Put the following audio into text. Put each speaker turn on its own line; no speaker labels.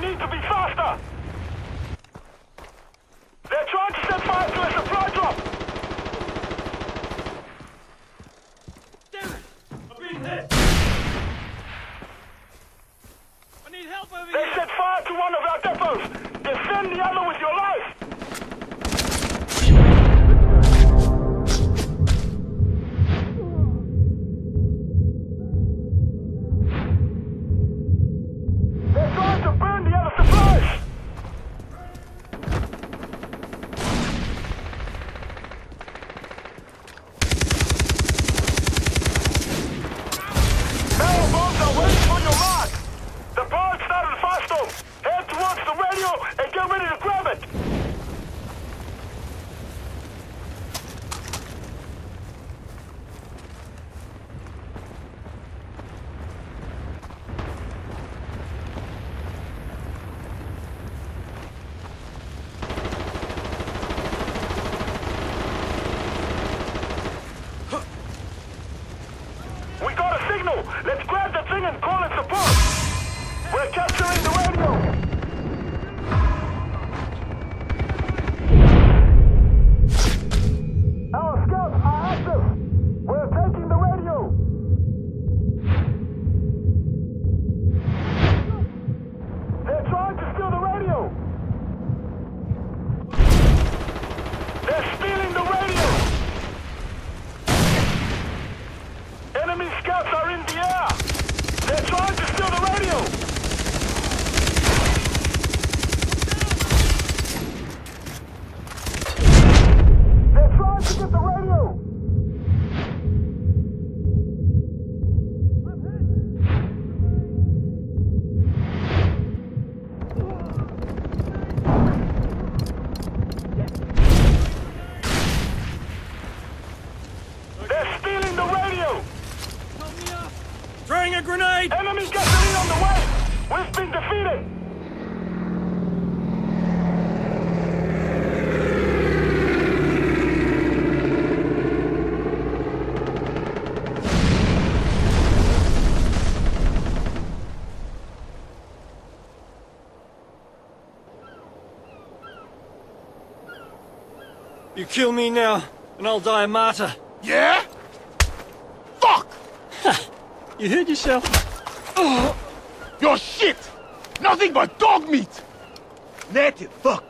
need to be faster! They're trying to set fire to a supply drop!
Damn it! I'm being hit! I need help over
They
here!
set fire to one of our depots! Defend the other with your life! They're trying to burn the other supplies! Barrel bombs are waiting for your mark! The bird started a firestorm! Head towards the radio and get ready to grab it! We got a signal! Let's grab the thing and call it support! We're capturing the radio! Our scouts are active! We're taking the radio! They're trying to steal the radio! They're stealing the radio! Enemy scouts are in the air! They're trying to steal the radio! They're trying to get the radio! They're stealing the radio!
Throwing a grenade!
Enemy gasoline on the way! We've been defeated!
You kill me now, and I'll die a martyr.
Yeah? Fuck!
You heard yourself.
Your shit! Nothing but dog meat! Native fuck!